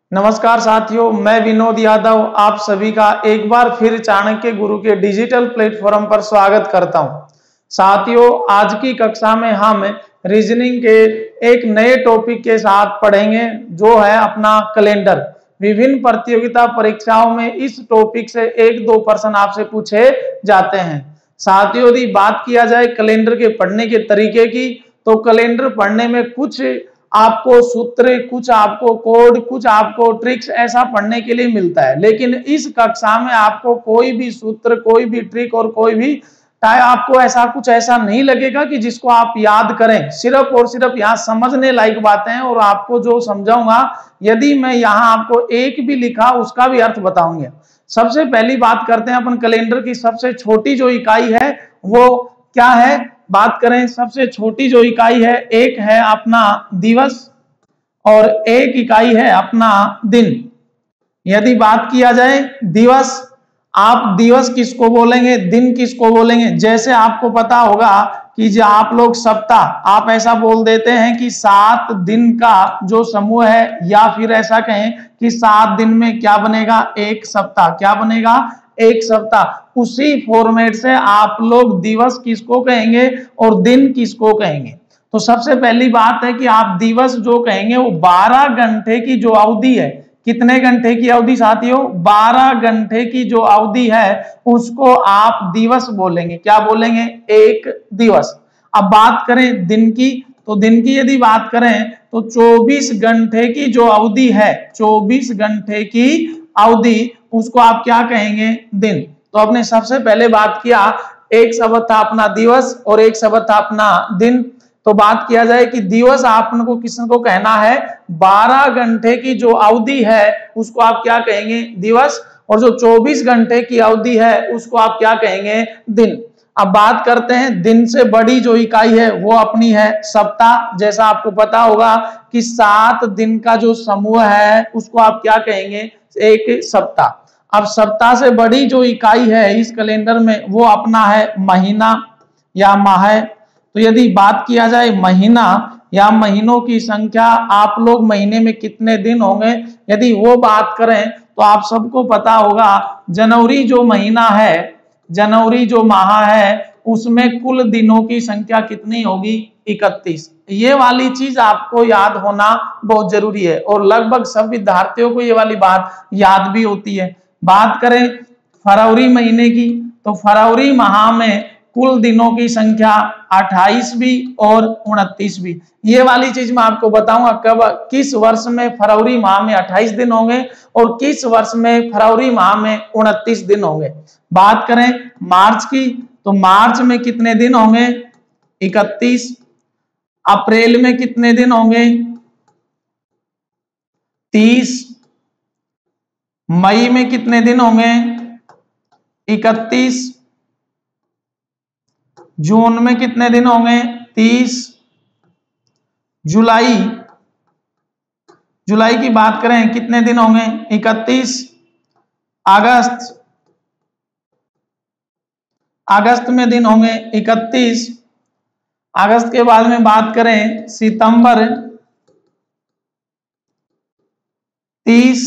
नमस्कार साथियों, मैं विनोद यादव आप सभी का एक बार फिर चाणक्य गुरु के डिजिटल प्लेटफॉर्म पर स्वागत करता हूं। साथियों, आज की कक्षा में हम रीजनिंग के एक नए टॉपिक के साथ पढ़ेंगे जो है अपना कैलेंडर। विभिन्न प्रतियोगिता परीक्षाओं में इस टॉपिक से 1-2 प्रश्न आपसे पूछे जाते हैं। साथियों, यदि बात किया जाए कैलेंडर के पढ़ने के तरीके की, तो कैलेंडर पढ़ने में कुछ आपको सूत्र, कुछ आपको कोड, कुछ आपको ट्रिक्स ऐसा पढ़ने के लिए मिलता है। लेकिन इस कक्षा में आपको कोई भी सूत्र, कोई भी ट्रिक और कोई भी आपको ऐसा नहीं लगेगा कि जिसको आप याद करें। सिर्फ और सिर्फ यहाँ समझने लायक बातें हैं और आपको जो समझाऊंगा, यदि मैं यहाँ आपको एक भी लिखा उसका भी अर्थ बताऊंगा। सबसे पहली बात करते हैं अपन कैलेंडर की। सबसे छोटी जो इकाई है वो क्या है, बात करें सबसे छोटी जो इकाई है, एक है अपना दिवस और एक इकाई है अपना दिन। यदि बात किया जाए दिवस, आप दिवस किसको बोलेंगे, दिन किसको बोलेंगे? जैसे आपको पता होगा कि जो आप लोग सप्ताह, आप ऐसा बोल देते हैं कि 7 दिन का जो समूह है, या फिर ऐसा कहें कि 7 दिन में क्या बनेगा, एक सप्ताह। क्या बनेगा? एक सप्ताह। उसी फॉर्मेट से आप लोग दिवस किसको कहेंगे और दिन किसको कहेंगे। तो सबसे पहली बात है कि आप दिवस जो कहेंगे वो 12 घंटे की जो अवधि है। कितने घंटे की अवधि साथियों? 12 घंटे की जो अवधि है उसको आप दिवस बोलेंगे। क्या बोलेंगे? एक दिवस। अब बात करें दिन की, तो दिन की यदि बात करें तो 24 घंटे की जो अवधि है, 24 घंटे की अवधि, उसको आप क्या कहेंगे? दिन। तो आपने सबसे पहले बात किया, एक शब्द था अपना दिवस और एक शब्द था अपना दिन। तो बात किया जाए कि दिवस आपको किसको कहना है? 12 घंटे की जो अवधि है उसको आप क्या कहेंगे? दिवस। और जो 24 घंटे की अवधि है उसको आप क्या कहेंगे? दिन। अब बात करते हैं दिन से बड़ी जो इकाई है वो अपनी है सप्ताह। जैसा आपको पता होगा कि 7 दिन का जो समूह है उसको आप क्या कहेंगे? एक सप्ताह। अब सप्ताह से बड़ी जो इकाई है इस कैलेंडर में वो अपना है महीना या माह। तो यदि बात किया जाए महीना या महीनों की संख्या, आप लोग महीने में कितने दिन होंगे, यदि वो बात करें तो आप सबको पता होगा जनवरी जो महीना है, जनवरी जो माह है, उसमें कुल दिनों की संख्या कितनी होगी? 31। ये वाली चीज आपको याद होना बहुत जरूरी है और लगभग सब विद्यार्थियों को ये वाली बात याद भी होती है। बात करें फरवरी महीने की, तो फरवरी माह में कुल दिनों की संख्या 28 भी और 29 भी। ये वाली चीज मैं आपको बताऊंगा कब, किस वर्ष में फरवरी माह में 28 दिन होंगे और किस वर्ष में फरवरी माह में 29 दिन होंगे। बात करें मार्च की, तो मार्च में कितने दिन होंगे? 31। अप्रैल में कितने दिन होंगे? 30। मई में कितने दिन होंगे? 31। जून में कितने दिन होंगे? 30। जुलाई, जुलाई की बात करें कितने दिन होंगे? 31। अगस्त, अगस्त में दिन होंगे 31। अगस्त के बाद में बात करें सितंबर, 30।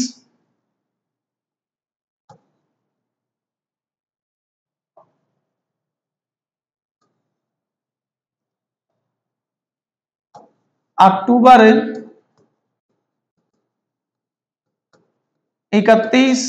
अक्टूबर 31।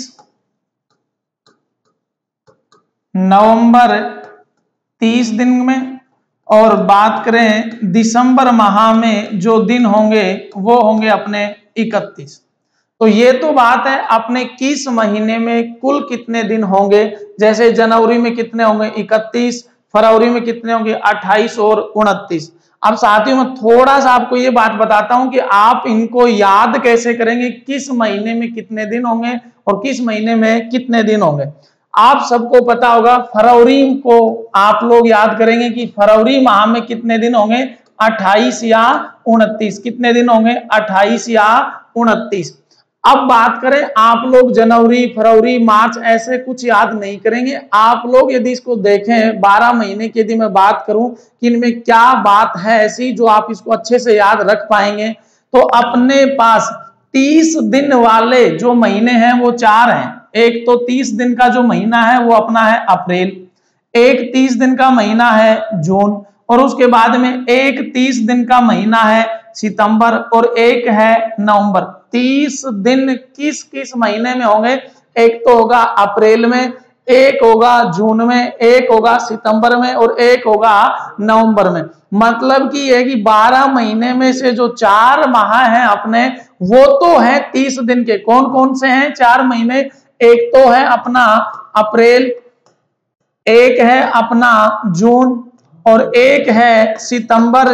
नवंबर 30 दिन में। और बात करें दिसंबर माह में जो दिन होंगे वो होंगे अपने 31। तो ये तो बात है अपने किस महीने में कुल कितने दिन होंगे। जैसे जनवरी में कितने होंगे? 31। फरवरी में कितने होंगे? 28 और 29। अब साथियों मैं थोड़ा सा आपको ये बात बताता हूं कि आप इनको याद कैसे करेंगे, किस महीने में कितने दिन होंगे और किस महीने में कितने दिन होंगे। आप सबको पता होगा फरवरी को आप लोग याद करेंगे कि फरवरी माह में कितने दिन होंगे? 28 या 29। कितने दिन होंगे? 28 या 29। अब बात करें आप लोग जनवरी, फरवरी, मार्च ऐसे कुछ याद नहीं करेंगे। आप लोग यदि इसको देखें 12 महीने की, यदि मैं बात करूं कि इनमें क्या बात है ऐसी जो आप इसको अच्छे से याद रख पाएंगे, तो अपने पास 30 दिन वाले जो महीने हैं वो 4 हैं। एक तो 30 दिन का जो महीना है वो अपना है अप्रैल, एक 30 दिन का महीना है जून, और उसके बाद में एक 30 दिन का महीना है सितंबर, और एक है नवंबर। 30 दिन किस किस महीने में होंगे? एक तो होगा अप्रैल में, एक होगा जून में, एक होगा सितंबर में, और एक होगा नवंबर में। मतलब कि ये कि 12 महीने में से जो 4 माह हैं अपने, वो तो है 30 दिन के। कौन कौन से हैं 4 महीने? एक तो है अपना अप्रैल, एक है अपना जून, और एक है सितंबर,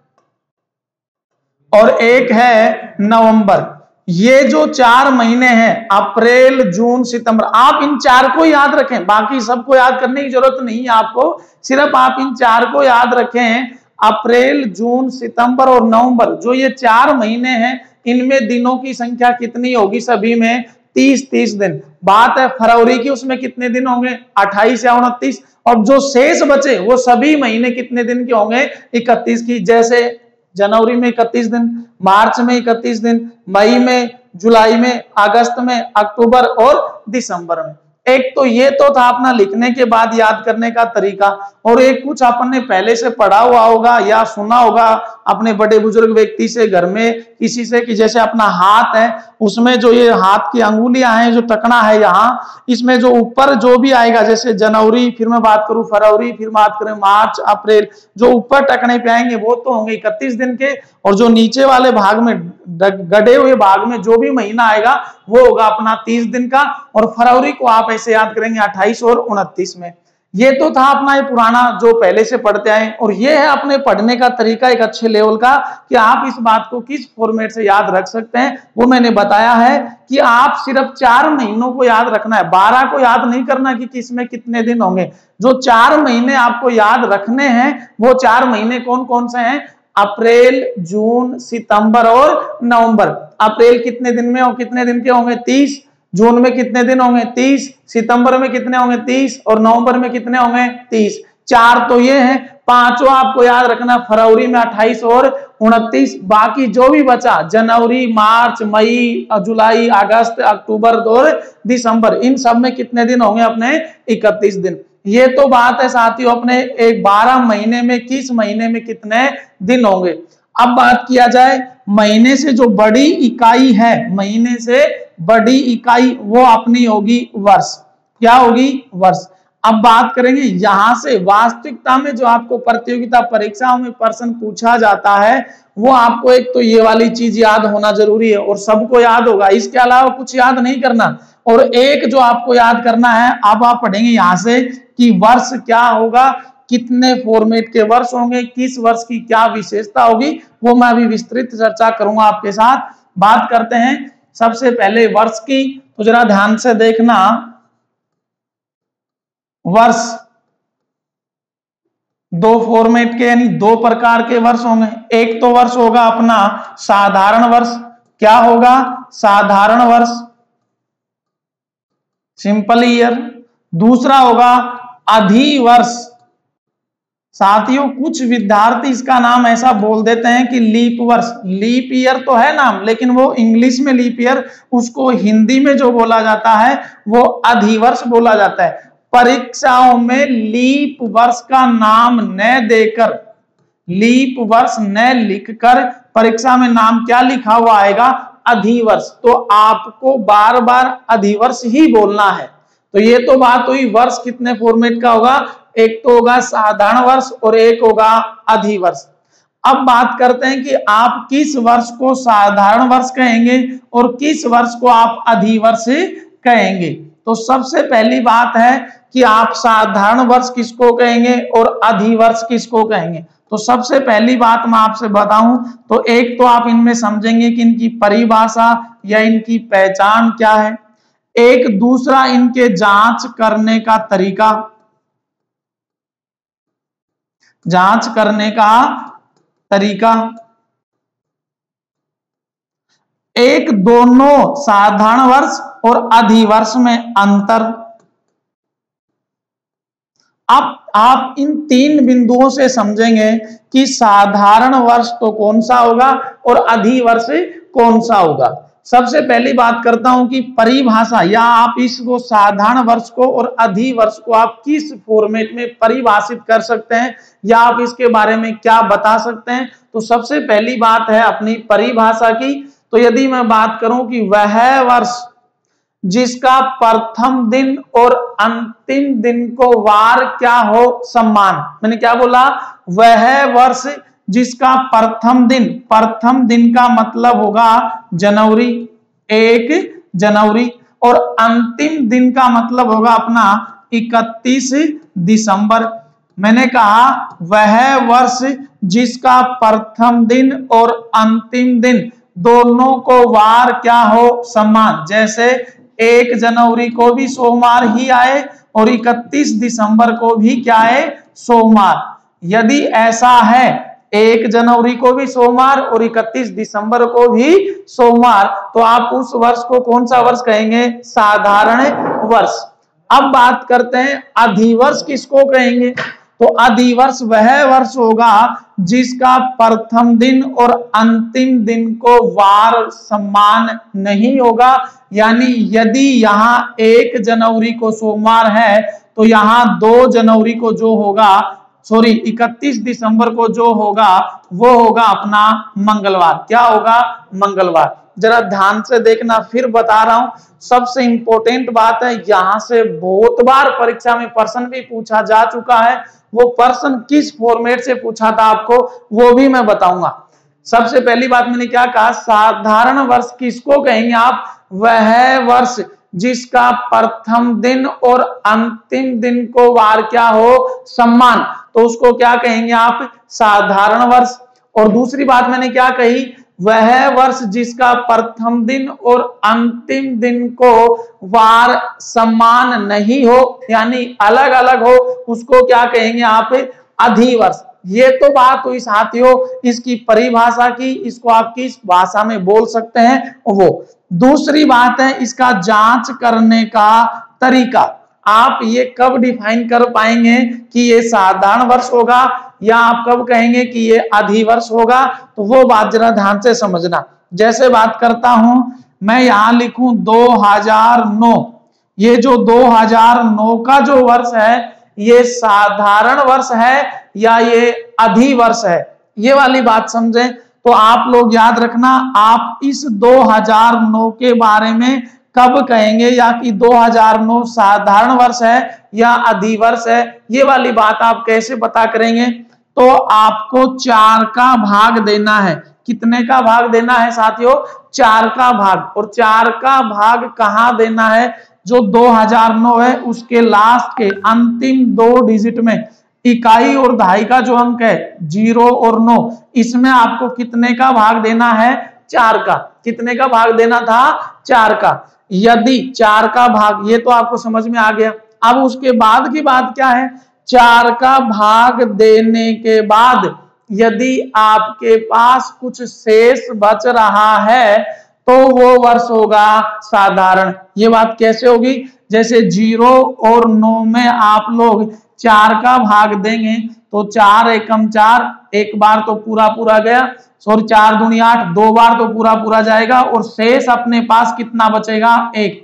और एक है नवंबर। ये जो 4 महीने हैं अप्रैल जून सितंबर, आप इन 4 को याद रखें, बाकी सबको याद करने की जरूरत नहीं है आपको, सिर्फ आप इन 4 को याद रखें। अप्रैल जून सितंबर और नवंबर, जो ये 4 महीने हैं, इनमें दिनों की संख्या कितनी होगी? सभी में 30-30 दिन। बात है फरवरी की, उसमें कितने दिन होंगे? 28 या 29। और जो शेष बचे वो सभी महीने कितने दिन के होंगे? 31 की। जैसे जनवरी में 31 दिन, मार्च में 31 दिन, मई में, जुलाई में, अगस्त में, अक्टूबर और दिसंबर में। एक तो ये तो था अपना लिखने के बाद याद करने का तरीका, और एक कुछ अपन ने पहले से पढ़ा हुआ होगा या सुना होगा अपने बड़े बुजुर्ग व्यक्ति से, घर में किसी से, कि जैसे अपना हाथ है उसमें जो ये हाथ की अंगुलियां हैं, जो टकना है यहाँ, इसमें जो ऊपर जो भी आएगा, जैसे जनवरी, फिर मैं बात करूं फरवरी, फिर बात करें मार्च अप्रैल, जो ऊपर टकने पे आएंगे वो तो होंगे 31 दिन के, और जो नीचे वाले भाग में गड़े हुए भाग में जो भी महीना आएगा वो होगा अपना 30 दिन का। और फरवरी को आप ऐसे याद करेंगे 28 और 29 में। ये तो था अपना ये पुराना जो पहले से पढ़ते आए, और ये है अपने पढ़ने का तरीका एक अच्छे लेवल का, कि आप इस बात को किस फॉर्मेट से याद रख सकते हैं वो मैंने बताया है। कि आप सिर्फ 4 महीनों को याद रखना है, 12 को याद नहीं करना कि किसमें कितने दिन होंगे। जो 4 महीने आपको याद रखने हैं वो 4 महीने कौन कौन से हैं? अप्रैल जून सितंबर और नवंबर। अप्रैल कितने दिन में और कितने दिन के होंगे? 30। जून में कितने दिन होंगे? 30। सितंबर में कितने होंगे? 30। और नवंबर में कितने होंगे? 30। 4 तो ये हैं। 5वां आपको याद रखना, फरवरी में 28 और 29। बाकी जो भी बचा, जनवरी, मार्च, मई, जुलाई, अगस्त, अक्टूबर और दिसंबर, इन सब में कितने दिन होंगे अपने? 31 दिन। ये तो बात है साथियों अपने एक 12 महीने में किस महीने में कितने दिन होंगे। अब बात किया जाए महीने से जो बड़ी इकाई है, महीने से बड़ी इकाई वो अपनी होगी वर्ष। क्या होगी? वर्ष। अब बात करेंगे यहां से वास्तविकता में जो आपको प्रतियोगिता परीक्षाओं में प्रश्न पूछा जाता है, वो आपको एक तो ये वाली चीज याद होना जरूरी है, और सबको याद होगा, इसके अलावा कुछ याद नहीं करना। और एक जो आपको याद करना है, अब आप पढ़ेंगे यहां से कि वर्ष क्या होगा, कितने फॉर्मेट के वर्ष होंगे, किस वर्ष की क्या विशेषता होगी, वो मैं अभी विस्तृत चर्चा करूंगा आपके साथ। बात करते हैं सबसे पहले वर्ष की, तो जरा ध्यान से देखना। वर्ष 2 फॉर्मेट के यानी 2 प्रकार के वर्ष होंगे। एक तो वर्ष होगा अपना साधारण वर्ष। क्या होगा? साधारण वर्ष, सिंपल ईयर। दूसरा होगा अधिवर्ष। साथियों कुछ विद्यार्थी इसका नाम ऐसा बोल देते हैं कि लीप वर्ष। लीप ईयर तो है नाम, लेकिन वो इंग्लिश में लीप ईयर, उसको हिंदी में जो बोला जाता है वो अधिवर्ष बोला जाता है। परीक्षाओं में लीप वर्ष का नाम न देकर, लीप वर्ष न लिखकर परीक्षा में नाम क्या लिखा हुआ आएगा? अधिवर्ष। तो आपको बार बार अधिवर्ष ही बोलना है। तो ये तो बात हुई वर्ष कितने फॉर्मेट का होगा, एक तो होगा साधारण वर्ष और एक होगा अधिवर्ष। अब बात करते हैं कि आप किस वर्ष को साधारण वर्ष कहेंगे और किस वर्ष को आप अधिवर्ष कहेंगे। तो सबसे पहली बात है कि आप साधारण वर्ष किसको कहेंगे और अधिवर्ष किसको कहेंगे। तो सबसे पहली बात मैं आपसे बताऊं तो एक तो आप इनमें समझेंगे कि इनकी परिभाषा या इनकी पहचान क्या है, एक दूसरा इनके जांच करने का तरीका, जांच करने का तरीका, एक दोनों साधारण वर्ष और अधिवर्ष में अंतर। अब आप इन 3 बिंदुओं से समझेंगे कि साधारण वर्ष तो कौन सा होगा और अधिवर्ष कौन सा होगा। सबसे पहली बात करता हूं कि परिभाषा, या आप इसको साधारण वर्ष को और अधिवर्ष को आप किस फॉर्मेट में परिभाषित कर सकते हैं, या आप इसके बारे में क्या बता सकते हैं। तो सबसे पहली बात है अपनी परिभाषा की। तो यदि मैं बात करूं कि वह वर्ष जिसका प्रथम दिन और अंतिम दिन को वार क्या हो समान। मैंने क्या बोला, वह वर्ष जिसका प्रथम दिन का मतलब होगा जनवरी, 1 जनवरी, और अंतिम दिन का मतलब होगा अपना 31 दिसंबर। मैंने कहा वह वर्ष जिसका प्रथम दिन और अंतिम दिन दोनों को वार क्या हो समान, जैसे 1 जनवरी को भी सोमवार ही आए और 31 दिसंबर को भी क्या है, सोमवार। यदि ऐसा है 1 जनवरी को भी सोमवार और 31 दिसंबर को भी सोमवार, तो आप उस वर्ष को कौन सा वर्ष कहेंगे, साधारण वर्ष। अब बात करते हैं अधिवर्ष किसको कहेंगे। तो अधिवर्ष वह वर्ष होगा जिसका प्रथम दिन और अंतिम दिन को वार समान नहीं होगा। यानी यदि यहाँ 1 जनवरी को सोमवार है तो यहाँ 2 जनवरी को जो होगा, 31 दिसंबर को जो होगा वो होगा अपना मंगलवार। क्या होगा, मंगलवार। जरा ध्यान से देखना, फिर बता रहा हूं, सबसे इंपॉर्टेंट बात है, यहां से बहुत बार परीक्षा में प्रश्न भी पूछा जा चुका है। वो प्रश्न किस फॉर्मेट से पूछा था आपको वो भी मैं बताऊंगा। सबसे पहली बात मैंने क्या कहा, साधारण वर्ष किसको कहेंगे आप, वह वर्ष जिसका प्रथम दिन और अंतिम दिन को वार क्या हो समान, तो उसको क्या कहेंगे आप, साधारण वर्ष। और दूसरी बात मैंने क्या कही, वह वर्ष जिसका प्रथम दिन और अंतिम दिन को वार समान नहीं हो, यानी अलग अलग हो, उसको क्या कहेंगे आप, अधिवर्ष। ये तो बात हुई साथियों इसकी परिभाषा की, इसको आप किस भाषा में बोल सकते हैं वो। दूसरी बात है इसका जांच करने का तरीका। आप ये कब डिफाइन कर पाएंगे कि ये साधारण वर्ष होगा, या आप कब कहेंगे कि ये अधिवर्ष होगा, तो वो बात जरा ध्यान से समझना। जैसे बात करता हूं मैं, यहां लिखूं 2009, ये जो 2009 का जो वर्ष है ये साधारण वर्ष है या ये अधिवर्ष है, ये वाली बात समझें। तो आप लोग याद रखना, आप इस 2009 के बारे में कब कहेंगे, या कि 2009 साधारण वर्ष है या अधिवर्ष है, ये वाली बात आप कैसे पता करेंगे। तो आपको 4 का भाग देना है। कितने का भाग देना है साथियों, 4 का भाग। और 4 का भाग कहां देना है, जो 2009 है उसके लास्ट के अंतिम 2 डिजिट में इकाई और दहाई का जो अंक है 0 और 9, इसमें आपको कितने का भाग देना है, 4 का। कितने का भाग देना था, 4 का। यदि 4 का भाग, ये तो आपको समझ में आ गया। अब उसके बाद की बात क्या है, 4 का भाग देने के बाद यदि आपके पास कुछ शेष बच रहा है तो वो वर्ष होगा साधारण। ये बात कैसे होगी, जैसे 0 और 9 में आप लोग 4 का भाग देंगे तो 4 एकम 4, एक बार तो पूरा पूरा गया, और 4 दूनी 8, 2 बार तो पूरा पूरा जाएगा, और शेष अपने पास कितना बचेगा, 1।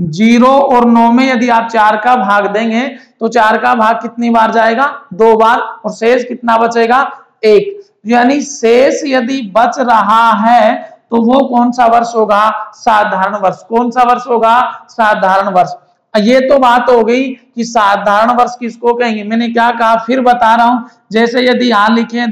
0 और 9 में यदि आप 4 का भाग देंगे तो 4 का भाग कितनी बार जाएगा, 2 बार, और शेष कितना बचेगा, 1। यानी शेष यदि बच रहा है तो वो कौन सा वर्ष होगा, साधारण वर्ष। कौन सा वर्ष होगा, साधारण वर्ष। ये तो बात हो गई कि साधारण वर्ष किसको कहेंगे। मैंने क्या कहा, फिर बता रहा हूं। जैसे यदि यहां लिखे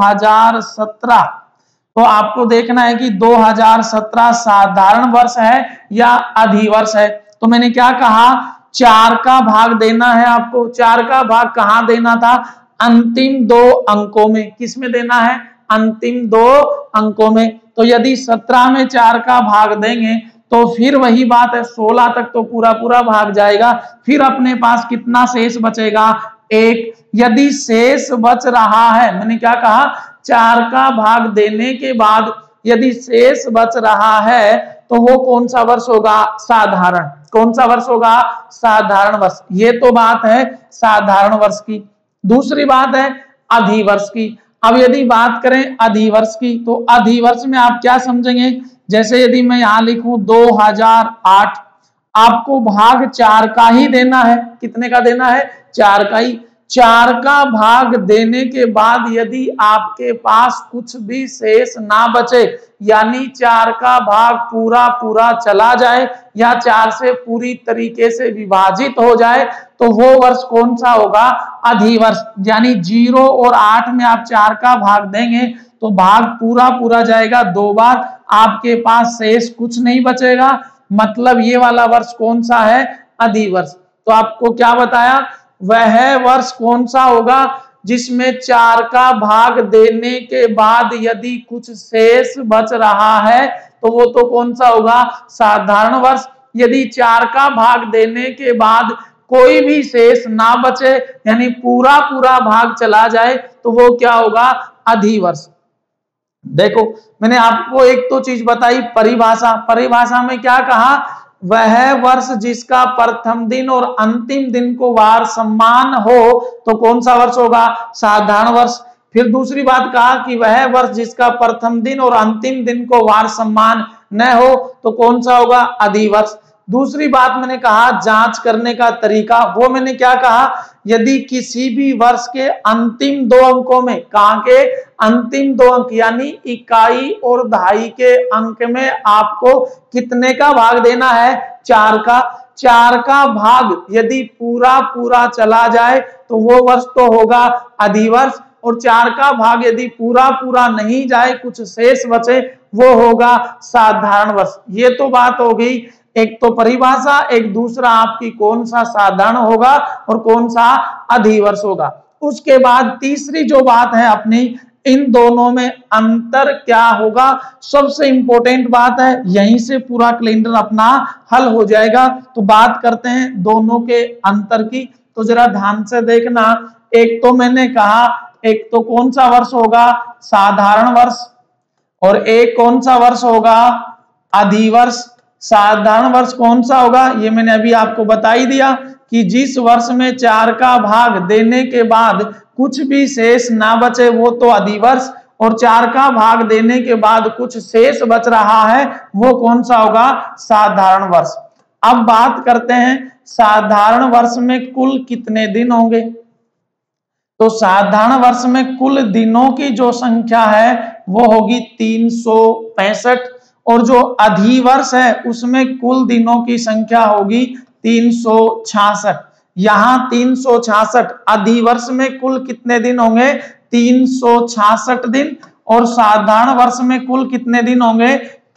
2017, तो आपको देखना है कि 2017 साधारण वर्ष है या अधिवर्ष है। तो मैंने क्या कहा, 4 का भाग देना है आपको। 4 का भाग कहां देना था, अंतिम 2 अंकों में। किस में देना है, अंतिम 2 अंकों में। तो यदि 17 में 4 का भाग देंगे तो फिर वही बात है, 16 तक तो पूरा पूरा भाग जाएगा, फिर अपने पास कितना शेष बचेगा, 1। यदि शेष बच रहा है, मैंने क्या कहा, 4 का भाग देने के बाद यदि शेष बच रहा है तो वो कौन सा वर्ष होगा, साधारण। कौन सा वर्ष होगा, साधारण वर्ष। ये तो बात है साधारण वर्ष की। दूसरी बात है अधिवर्ष की। अब यदि बात करें अधिवर्ष की, तो अधिवर्ष में आप क्या समझेंगे जैसे यदि मैं यहां लिखूं 2008, आपको भाग 4 का ही देना है। कितने का देना है? 4 का ही। 4 का भाग देने के बाद यदि आपके पास कुछ भी शेष ना बचे, यानी 4 का भाग पूरा पूरा चला जाए या 4 से पूरी तरीके से विभाजित हो जाए, तो वो वर्ष कौन सा होगा? अधिवर्ष। यानी 0 और 8 में आप 4 का भाग देंगे तो भाग पूरा पूरा जाएगा 2 बार, आपके पास शेष कुछ नहीं बचेगा। मतलब ये वाला वर्ष कौन सा है? अधिवर्ष। तो आपको क्या बताया? वह वर्ष कौन सा होगा जिसमें 4 का भाग देने के बाद यदि कुछ शेष बच रहा है, तो वो तो कौन सा होगा? साधारण वर्ष। यदि 4 का भाग देने के बाद कोई भी शेष ना बचे, यानी पूरा पूरा भाग चला जाए, तो वो क्या होगा? अधिवर्ष। देखो, मैंने आपको एक तो चीज बताई, परिभाषा। परिभाषा में क्या कहा? वह वर्ष जिसका प्रथम दिन और अंतिम दिन को वार समान हो, तो कौन सा वर्ष होगा? साधारण वर्ष। फिर दूसरी बात कहा कि वह वर्ष जिसका प्रथम दिन और अंतिम दिन को वार समान न हो, तो कौन सा होगा? अधिवर्ष। दूसरी बात मैंने कहा जांच करने का तरीका, वो मैंने क्या कहा? यदि किसी भी वर्ष के अंतिम 2 अंकों में, कहां के अंतिम 2 अंक, यानी इकाई और दहाई के अंक में आपको कितने का भाग देना है? 4 का। 4 का भाग यदि पूरा पूरा चला जाए तो वो वर्ष तो होगा अधिवर्ष, और 4 का भाग यदि पूरा पूरा नहीं जाए, कुछ शेष बचे, वो होगा साधारण वर्ष। ये तो बात हो गई एक तो परिभाषा, एक दूसरा आपकी कौन सा साधारण होगा और कौन सा अधिवर्ष होगा। उसके बाद तीसरी जो बात है अपनी, इन दोनों में अंतर क्या होगा? सबसे इंपॉर्टेंट बात है, यहीं से पूरा कैलेंडर अपना हल हो जाएगा। तो बात करते हैं दोनों के अंतर की, तो जरा ध्यान से देखना। एक तो मैंने कहा, एक तो कौन सा वर्ष होगा? साधारण वर्ष, और एक कौन सा वर्ष होगा? अधिवर्ष। साधारण वर्ष कौन सा होगा? ये मैंने अभी आपको बता ही दिया कि जिस वर्ष में 4 का भाग देने के बाद कुछ भी शेष ना बचे, वो तो अधिवर्ष, और 4 का भाग देने के बाद कुछ शेष बच रहा है, वो कौन सा होगा? साधारण वर्ष। अब बात करते हैं साधारण वर्ष में कुल कितने दिन होंगे। तो साधारण वर्ष में कुल दिनों की जो संख्या है वो होगी 365, और जो अधिवर्ष है उसमें कुल दिनों की संख्या होगी 366। यहां 366, अधिवर्ष में कुल कितने दिन होंगे? 366 दिन, और साधारण वर्ष में कुल कितने दिन होंगे?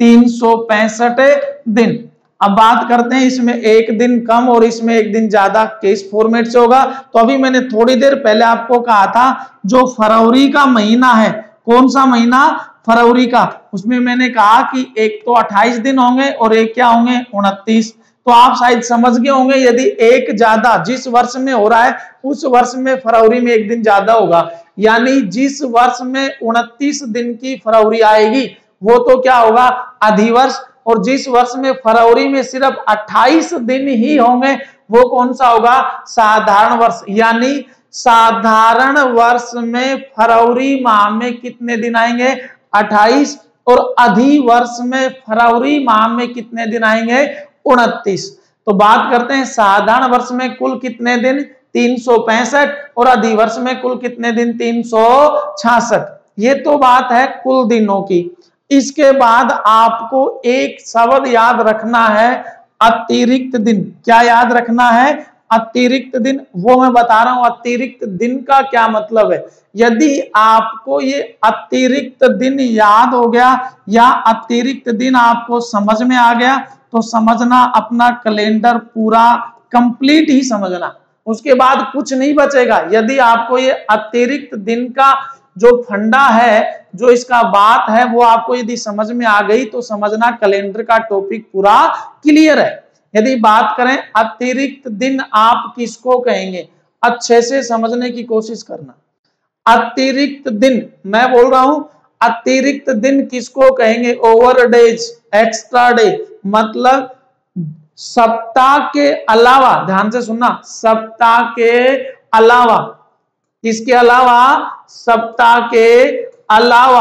365 दिन। अब बात करते हैं, इसमें एक दिन कम और इसमें एक दिन ज्यादा किस फॉर्मेट से होगा। तो अभी मैंने थोड़ी देर पहले आपको कहा था, जो फरवरी का महीना है, कौन सा महीना? फरवरी का, उसमें मैंने कहा कि एक तो 28 दिन होंगे और एक क्या होंगे? 29। तो आप शायद समझ गए होंगे, यदि एक ज्यादा जिस वर्ष में हो रहा है उस वर्ष में फरवरी में एक दिन ज्यादा होगा, यानी जिस वर्ष में 29 दिन की फरवरी आएगी वो तो क्या होगा? अधिवर्ष। और जिस वर्ष में फरवरी में सिर्फ 28 दिन ही होंगे वो कौन सा होगा? साधारण वर्ष। यानी साधारण वर्ष में फरवरी माह में कितने दिन आएंगे? 28, और अधिवर्ष में फरवरी माह में कितने दिन आएंगे? 29। तो बात करते हैं साधारण वर्ष में कुल कितने दिन? 365, और अधिवर्ष में कुल कितने दिन? 366। ये तो बात है कुल दिनों की। इसके बाद आपको एक शब्द याद रखना है, अतिरिक्त दिन। क्या याद रखना है? अतिरिक्त दिन। वो मैं बता रहा हूं अतिरिक्त दिन का क्या मतलब है। यदि आपको ये अतिरिक्त दिन याद हो गया या अतिरिक्त दिन आपको समझ में आ गया, तो समझना अपना कैलेंडर पूरा कंप्लीट ही समझना, उसके बाद कुछ नहीं बचेगा। यदि आपको ये अतिरिक्त दिन का जो फंडा है, जो इसका बात है, वो आपको यदि समझ में आ गई तो समझना कैलेंडर का टॉपिक पूरा क्लियर है। यदि बात करें अतिरिक्त दिन आप किसको कहेंगे, अच्छे से समझने की कोशिश करना। अतिरिक्त दिन मैं बोल रहा हूं, अतिरिक्त दिन किसको कहेंगे? ओवर डेज, एक्स्ट्रा डे, मतलब सप्ताह के अलावा, ध्यान से सुनना, सप्ताह के अलावा, किसके अलावा? सप्ताह के अलावा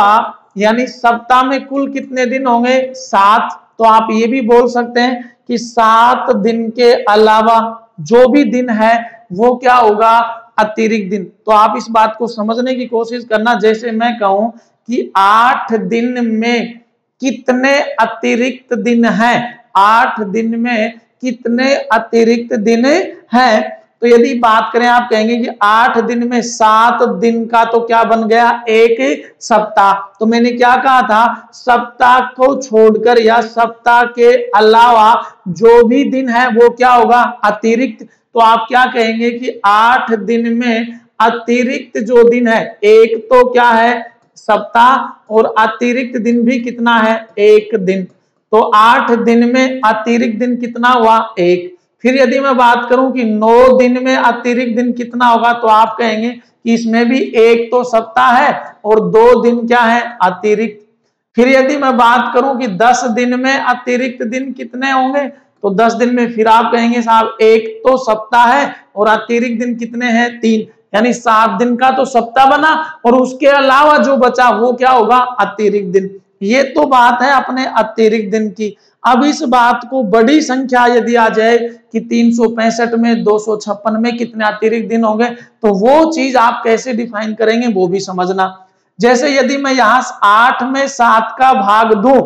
यानी सप्ताह में कुल कितने दिन होंगे 7। तो आप ये भी बोल सकते हैं कि 7 दिन के अलावा जो भी दिन है वो क्या होगा अतिरिक्त दिन। तो आप इस बात को समझने की कोशिश करना, जैसे मैं कहूं कि 8 दिन में कितने अतिरिक्त दिन हैं, 8 दिन में कितने अतिरिक्त दिन हैं। तो यदि बात करें आप कहेंगे कि 8 दिन में 7 दिन का तो क्या बन गया एक सप्ताह। तो मैंने क्या कहा था, सप्ताह को छोड़कर या सप्ताह के अलावा जो भी दिन है वो क्या होगा अतिरिक्त। तो आप क्या कहेंगे कि 8 दिन में अतिरिक्त जो दिन है, एक तो क्या है सप्ताह और अतिरिक्त दिन भी कितना है एक दिन। तो 8 दिन में अतिरिक्त दिन कितना हुआ एक। फिर यदि मैं बात करूं कि 9 दिन में अतिरिक्त दिन कितना होगा, तो आप कहेंगे कि इसमें भी एक तो सप्ताह है और 2 दिन क्या है अतिरिक्त। फिर यदि मैं बात करूं कि 10 दिन में अतिरिक्त दिन कितने होंगे, तो 10 दिन में फिर आप कहेंगे साहब एक तो सप्ताह है और अतिरिक्त दिन कितने हैं 3, यानी 7 दिन का तो सप्ताह बना और उसके अलावा जो बचा वो क्या होगा अतिरिक्त दिन। ये तो बात है अपने अतिरिक्त दिन की। अब इस बात को बड़ी संख्या यदि आ जाए कि 365 में 256 में कितने अतिरिक्त दिन होंगे, तो वो चीज आप कैसे डिफाइन करेंगे वो भी समझना। जैसे यदि मैं यहां 8 में 7 का भाग दूं,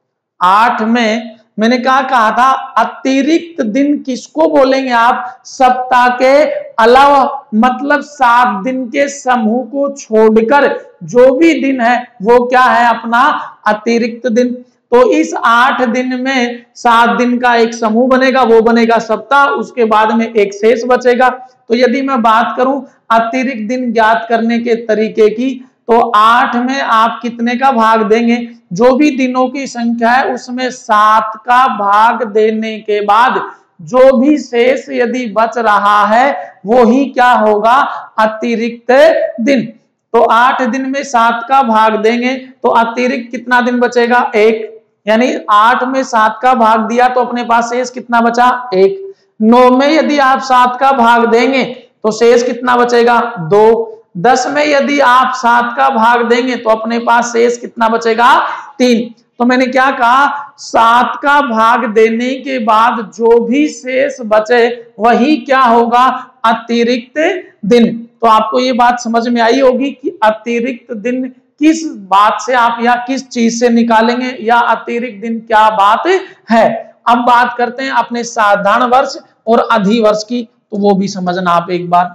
8 में मैंने क्या कहा था अतिरिक्त दिन किसको बोलेंगे आप, सप्ताह के अलावा, मतलब 7 दिन के समूह को छोड़कर जो भी दिन है वो क्या है अपना अतिरिक्त दिन। तो इस 8 दिन में 7 दिन का एक समूह बनेगा, वो बनेगा सप्ताह, उसके बाद में एक शेष बचेगा। तो यदि मैं बात करूं अतिरिक्त दिन ज्ञात करने के तरीके की, तो 8 में आप कितने का भाग देंगे, जो भी दिनों की संख्या है उसमें 7 का भाग देने के बाद जो भी शेष यदि बच रहा है वो ही क्या होगा अतिरिक्त दिन। तो 8 दिन में 7 का भाग देंगे तो अतिरिक्त कितना दिन बचेगा एक, यानी 8 में 7 का भाग दिया तो अपने पास शेष कितना बचा एक। 9 में यदि आप 7 का भाग देंगे तो शेष कितना बचेगा 2। 10 में यदि आप 7 का भाग देंगे तो अपने पास शेष कितना बचेगा 3। तो मैंने क्या कहा 7 का भाग देने के बाद जो भी शेष बचे वही क्या होगा अतिरिक्त दिन। तो आपको ये बात समझ में आई होगी कि अतिरिक्त दिन किस बात से आप या किस चीज से निकालेंगे या अतिरिक्त दिन क्या बात है। अब बात करते हैं अपने साधारण वर्ष और अधिवर्ष की, तो वो भी समझना आप एक बार।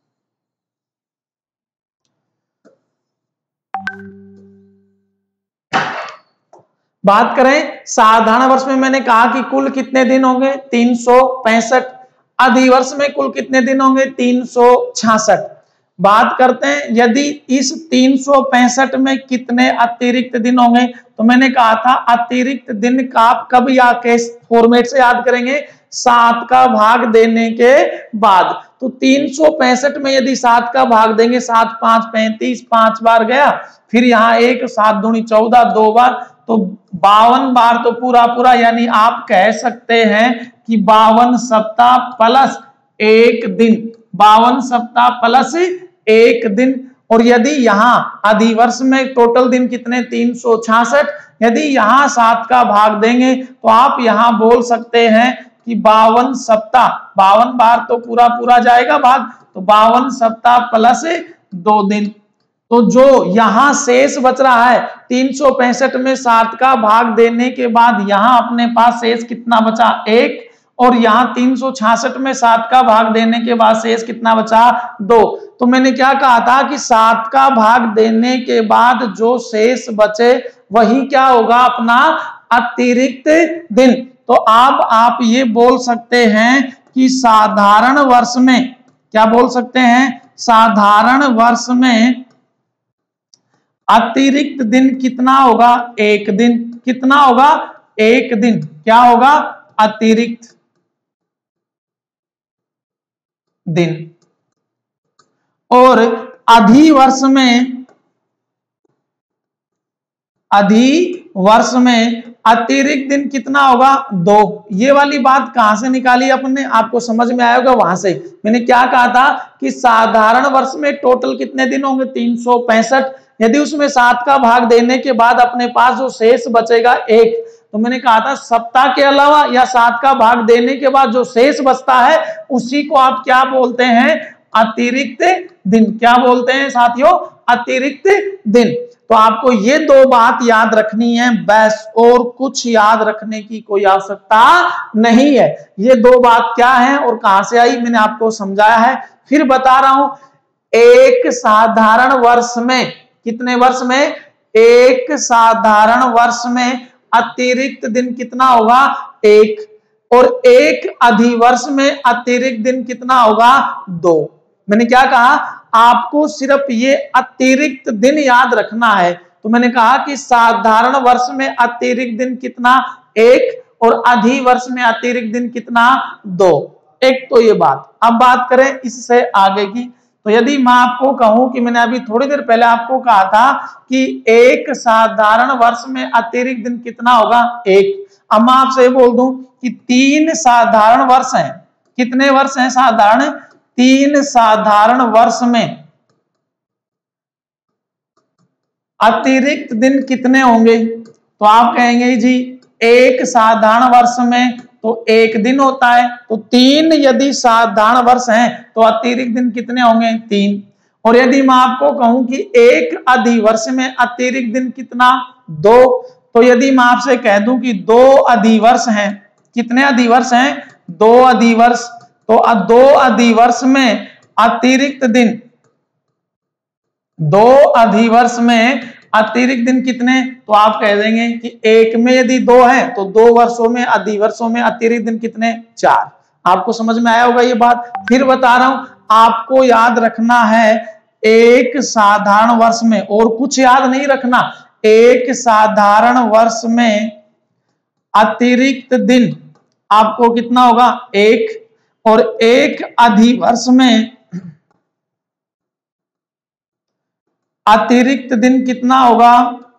बात करें साधारण वर्ष में मैंने कहा कि कुल कितने दिन होंगे 365, अधिवर्ष में कुल कितने दिन होंगे 366। बात करते हैं यदि इस 365 में कितने अतिरिक्त दिन होंगे, तो मैंने कहा था अतिरिक्त दिन का आप कब या किस फॉर्मेट से याद करेंगे 7 का भाग देने के बाद। तो 365 में यदि 7 का भाग देंगे 7 5 35, 5 बार गया, फिर यहाँ 1 7 दूनी 14 2 बार, तो 52 बार तो पूरा पूरा, यानी आप कह सकते हैं कि 52 सप्ताह प्लस 1 दिन, 52 सप्ताह प्लस 1 दिन। और यदि यहाँ अधिवर्ष में टोटल दिन कितने 366, यदि यहाँ 7 का भाग देंगे तो आप यहाँ बोल सकते हैं कि 52 सप्ताह, 52 बार तो पूरा पूरा जाएगा भाग, तो 52 सप्ताह प्लस 2 दिन। तो जो यहां शेष बच रहा है 365 में 7 का भाग देने के बाद यहां अपने पास शेष कितना बचा 1, और यहां 366 में 7 का भाग देने के बाद शेष कितना बचा 2। तो मैंने क्या कहा था कि 7 का भाग देने के बाद जो शेष बचे वही क्या होगा अपना अतिरिक्त दिन। तो अब आप ये बोल सकते हैं कि साधारण वर्ष में क्या बोल सकते हैं, साधारण वर्ष में अतिरिक्त दिन कितना होगा 1 दिन। कितना होगा 1 दिन, क्या होगा अतिरिक्त दिन। और अधिवर्ष में अतिरिक्त दिन कितना होगा 2। ये वाली बात कहां से निकाली अपने, आपको समझ में आया होगा वहां से। मैंने क्या कहा था कि साधारण वर्ष में टोटल कितने दिन होंगे 365, यदि उसमें 7 का भाग देने के बाद अपने पास जो शेष बचेगा 1, तो मैंने कहा था सप्ताह के अलावा या 7 का भाग देने के बाद जो शेष बचता है उसी को आप क्या बोलते हैं, अतिरिक्त दिन। क्या बोलते हैं साथियों, अतिरिक्त दिन। तो आपको ये 2 बात याद रखनी है बस, और कुछ याद रखने की कोई आवश्यकता नहीं है। ये 2 बात क्या है और कहां से आई मैंने आपको समझाया है, फिर बता रहा हूं। एक साधारण वर्ष में, कितने वर्ष में, एक साधारण वर्ष में अतिरिक्त दिन कितना होगा, 1, और एक अधिवर्ष में अतिरिक्त दिन कितना होगा, 2। मैंने क्या कहा, आपको सिर्फ ये अतिरिक्त दिन याद रखना है। तो मैंने कहा कि साधारण वर्ष में अतिरिक्त दिन कितना, 1, और अधिवर्ष में अतिरिक्त दिन कितना, 2। एक तो ये बात। अब बात करें इससे आगे की, तो यदि मैं आपको कहूं कि मैंने अभी थोड़ी देर पहले आपको कहा था कि एक साधारण वर्ष में अतिरिक्त दिन कितना होगा, 1। अब मैं आपसे बोल दूं कि 3 साधारण वर्ष हैं। कितने वर्ष हैं साधारण, 3 साधारण वर्ष में अतिरिक्त दिन कितने होंगे, तो आप कहेंगे जी एक साधारण वर्ष में तो 1 दिन होता है, तो 3 यदि साधारण वर्ष हैं तो अतिरिक्त दिन कितने होंगे, 3। और यदि मैं आपको कहूं कि एक अधिवर्ष में अतिरिक्त दिन कितना, 2, तो यदि मैं आपसे कह दूं कि 2 अधिवर्ष हैं, कितने अधिवर्ष हैं, 2 अधिवर्ष, तो 2 अधिवर्ष में अतिरिक्त दिन, 2 अधिवर्ष में अतिरिक्त दिन कितने, तो आप कह देंगे कि एक में यदि 2 है तो 2 वर्षों में, अधिवर्षों में अतिरिक्त दिन कितने, 4। आपको समझ में आया होगा ये बात। फिर बता रहा हूं, आपको याद रखना है एक साधारण वर्ष में, और कुछ याद नहीं रखना, एक साधारण वर्ष में अतिरिक्त दिन आपको कितना होगा, 1, और एक अधिवर्ष में अतिरिक्त दिन कितना होगा,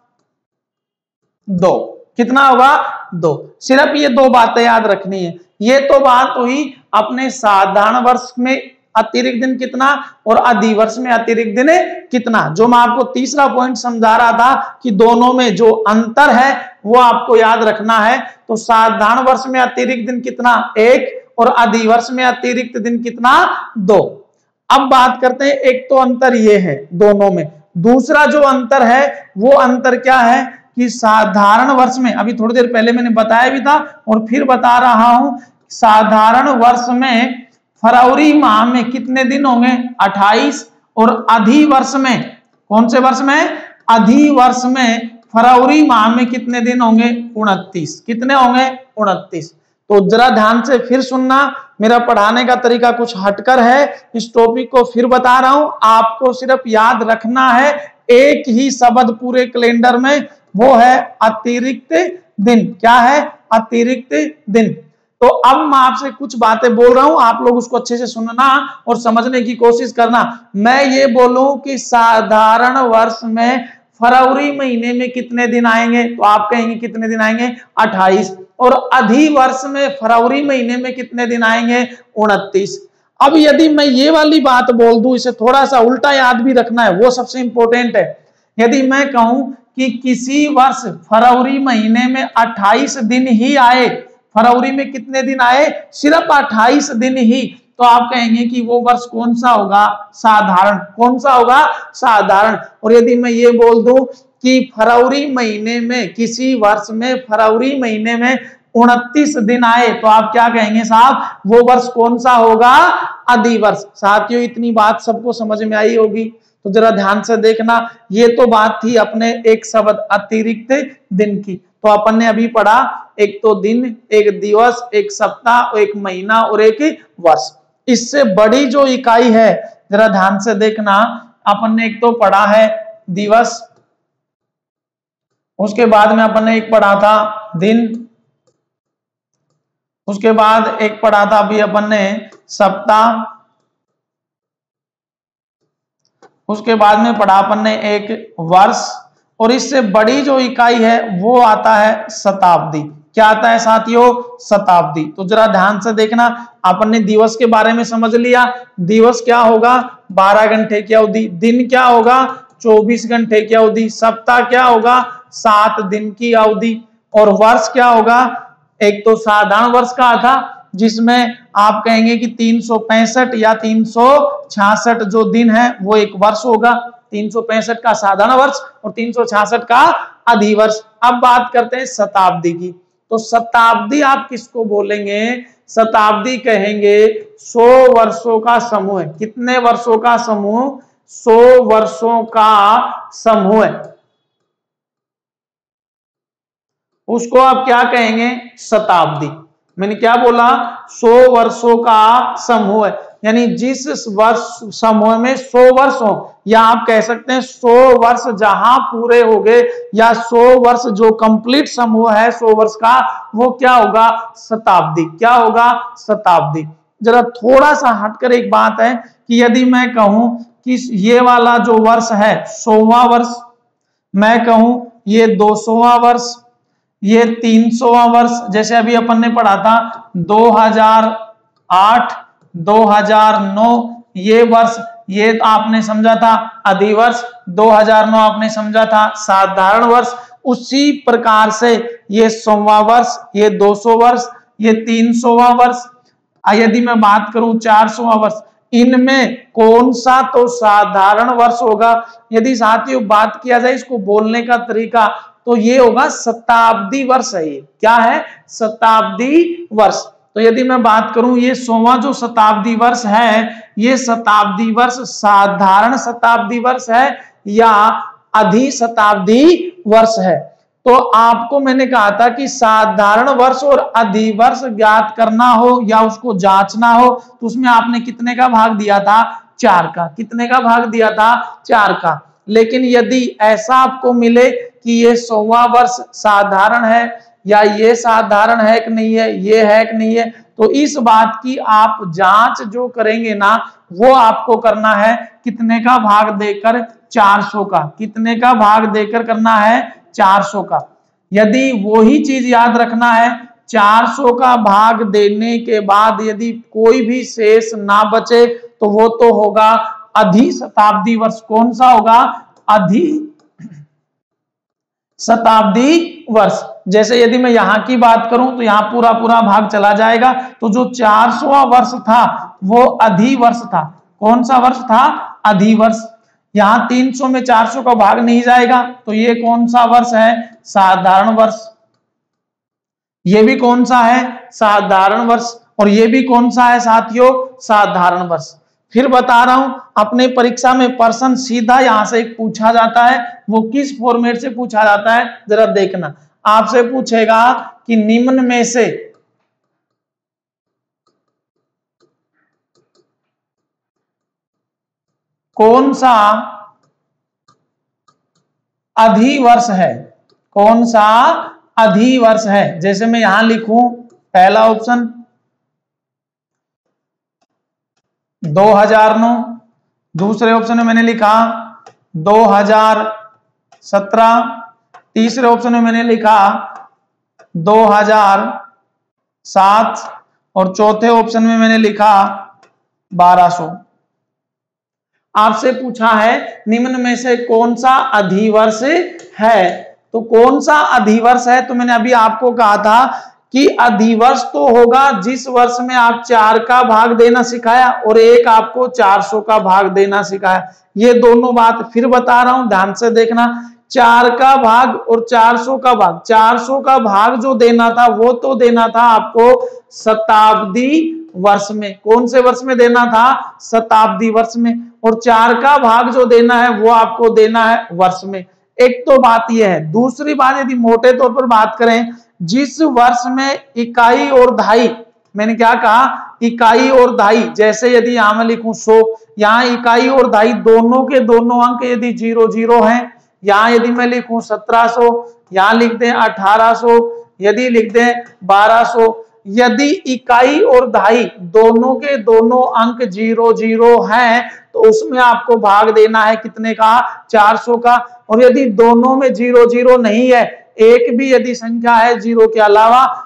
2। कितना होगा, 2। सिर्फ ये 2 बातें याद रखनी है। ये तो बात हुई अपने साधारण वर्ष में अतिरिक्त दिन कितना और अधिवर्ष में अतिरिक्त दिन कितना। जो मैं आपको तीसरा पॉइंट समझा रहा था कि दोनों में जो अंतर है वो आपको याद रखना है। तो साधारण वर्ष में अतिरिक्त दिन कितना, 1, और अधिवर्ष में अतिरिक्त दिन कितना, 2। अब बात करते हैं, एक तो अंतर ये है दोनों में, दूसरा जो अंतर है वो अंतर क्या है कि साधारण वर्ष में, अभी थोड़ी देर पहले मैंने बताया भी था और फिर बता रहा हूं, साधारण वर्ष में फरवरी माह में कितने दिन होंगे, 28, और अधिवर्ष में, कौन से वर्ष में, अधिवर्ष में फरवरी माह में कितने दिन होंगे, 29। कितने होंगे, 29। तो जरा ध्यान से फिर सुनना, मेरा पढ़ाने का तरीका कुछ हटकर है, इस टॉपिक को फिर बता रहा हूं। आपको सिर्फ याद रखना है एक ही शब्द पूरे कैलेंडर में, वो है अतिरिक्त दिन। क्या है, अतिरिक्त दिन। तो अब मैं आपसे कुछ बातें बोल रहा हूं, आप लोग उसको अच्छे से सुनना और समझने की कोशिश करना। मैं ये बोलूं कि साधारण वर्ष में फरवरी महीने में कितने दिन आएंगे, तो आप कहेंगे कितने दिन आएंगे, 28, और अधिवर्ष में फरवरी महीने में कितने दिन आएंगे, 29। अब यदि मैं ये वाली बात बोल दूं, इसे थोड़ा सा उल्टा याद भी रखना है, वो सबसे इंपॉर्टेंट है। यदि मैं कहूं कि किसी वर्ष फरवरी महीने में 28 दिन ही आए, फरवरी में कितने दिन आए, सिर्फ 28 दिन ही, तो आप कहेंगे कि वो वर्ष कौन सा होगा, साधारण। कौन सा होगा, साधारण। और यदि मैं ये बोल दूं कि फरवरी महीने में, किसी वर्ष में फरवरी महीने में 29 दिन आए, तो आप क्या कहेंगे साहब, वो वर्ष कौन सा होगा, अधिवर्ष। साथियों इतनी बात सबको समझ में आई होगी, तो जरा ध्यान से देखना। ये तो बात थी अपने एक शब्द अतिरिक्त दिन की। तो अपन ने अभी पढ़ा एक तो दिन, एक दिवस, एक सप्ताह, एक महीना और एक वर्ष। इससे बड़ी जो इकाई है जरा ध्यान से देखना, अपन ने एक तो पढ़ा है दिवस, उसके बाद में अपन ने एक पढ़ा था दिन, उसके बाद एक पढ़ा था अभी अपन ने सप्ताह, उसके बाद में पढ़ा अपन ने एक वर्ष, और इससे बड़ी जो इकाई है वो आता है शताब्दी। क्या आता है साथियों, शताब्दी। तो जरा ध्यान से देखना, अपन ने दिवस के बारे में समझ लिया, दिवस क्या होगा, 12 घंटे की अवधि। दिन क्या होगा, 24 घंटे की अवधि। सप्ताह क्या होगा? 7 दिन की अवधि। और वर्ष क्या होगा? एक तो साधारण वर्ष का था जिसमें आप कहेंगे कि 365 या 366 जो दिन है वो एक वर्ष होगा। 365 का साधारण वर्ष और 366 का अधिवर्ष। अब बात करते हैं शताब्दी की। तो शताब्दी आप किसको बोलेंगे? शताब्दी कहेंगे 100 वर्षों का समूह है। कितने वर्षों का समूह? 100 वर्षों का समूह है, उसको आप क्या कहेंगे? शताब्दी। मैंने क्या बोला? 100 वर्षों का समूह है, यानी जिस वर्ष समूह में 100 वर्ष हो, या आप कह सकते हैं 100 वर्ष जहां पूरे हो गए, या 100 वर्ष जो कंप्लीट समूह है 100 वर्ष का, वो क्या होगा? शताब्दी। क्या होगा? शताब्दी। जरा थोड़ा सा हटकर एक बात है कि यदि मैं कहूं कि ये वाला जो वर्ष है 100वां वर्ष, मैं कहूं ये 200वां वर्ष, ये 300वां वर्ष, जैसे अभी अपन ने पढ़ा था 2008 2009 ये वर्ष, ये आपने समझा था अधिवर्ष। 2009 आपने समझा था साधारण वर्ष। उसी प्रकार से ये 100वां वर्ष, ये 200 वर्ष, ये 300वां वर्ष। यदि मैं बात करूं 400वां वर्ष, इनमें कौन सा तो साधारण वर्ष होगा? यदि साथियों बात किया जाए इसको बोलने का तरीका, तो ये होगा शताब्दी वर्ष है। ये क्या है? शताब्दी वर्ष। तो यदि मैं बात करूं ये 100वां जो शताब्दी वर्ष है, ये शताब्दी वर्ष साधारण शताब्दी वर्ष है या अधि शताब्दी वर्ष है? तो आपको मैंने कहा था कि साधारण वर्ष और अधिवर्ष ज्ञात करना हो या उसको जांचना हो तो उसमें आपने कितने का भाग दिया था? 4 का। कितने का भाग दिया था? 4 का। लेकिन यदि ऐसा आपको मिले कि ये 100वां वर्ष साधारण है या ये साधारण है कि नहीं है, ये है कि नहीं है, तो इस बात की आप जांच जो करेंगे ना, वो आपको करना है कितने का भाग देकर? 400 का। कितने का भाग देकर करना है? 400 का। यदि वही चीज याद रखना है, 400 का भाग देने के बाद यदि कोई भी शेष ना बचे तो वो तो होगा अधि शताब्दी वर्ष। कौन सा होगा? अधि शताब्दी वर्ष। जैसे यदि मैं यहां की बात करूं तो यहां पूरा पूरा भाग चला जाएगा, तो जो 400वां वर्ष था वो अधिवर्ष था। कौन सा वर्ष था? अधिवर्ष। यहां 300 में 400 का भाग नहीं जाएगा, तो ये कौन सा वर्ष है? साधारण वर्ष। ये भी कौन सा है? साधारण वर्ष। और ये भी कौन सा है साथियों? साधारण वर्ष। फिर बता रहा हूं, अपने परीक्षा में प्रश्न सीधा यहां से एक पूछा जाता है। वो किस फॉर्मेट से पूछा जाता है जरा देखना। आपसे पूछेगा कि निम्न में से कौन सा अधिवर्ष है? कौन सा अधिवर्ष है? जैसे मैं यहां लिखूं पहला ऑप्शन 2009, दूसरे ऑप्शन में मैंने लिखा 2017, तीसरे ऑप्शन में मैंने लिखा 2007 और चौथे ऑप्शन में मैंने लिखा 1200। आपसे पूछा है निम्न में से कौन सा अधिवर्ष है, तो कौन सा अधिवर्ष है? तो मैंने अभी आपको कहा था कि अधिवर्ष तो होगा जिस वर्ष में आप 4 का भाग देना सिखाया और एक आपको 400 का भाग देना सिखाया। ये दोनों बात फिर बता रहा हूं, ध्यान से देखना। 4 का भाग और 400 का भाग, 400 का भाग जो देना था वो तो देना था आपको शताब्दी वर्ष में। कौन से वर्ष में देना था? शताब्दी वर्ष में। और 4 का भाग जो देना है वो आपको देना है वर्ष में। एक तो बात यह है। दूसरी बात, यदि मोटे तौर पर बात करें, जिस वर्ष में इकाई और दहाई, मैंने क्या कहा? इकाई और दहाई। जैसे यदि यहां मैं लिखूं 100, यहां इकाई और दहाई दोनों के दोनों अंक यदि 00 हैं, यहां यदि मैं लिखूं 1700, यहां लिख दें 1800, यदि लिख दें 1200, यदि इकाई और दहाई दोनों के दोनों अंक 00 हैं तो उसमें आपको भाग देना है कितने का? 400 का। और यदि दोनों में 00 नहीं है, एक भी यदि संख्या है 0 के अलावा,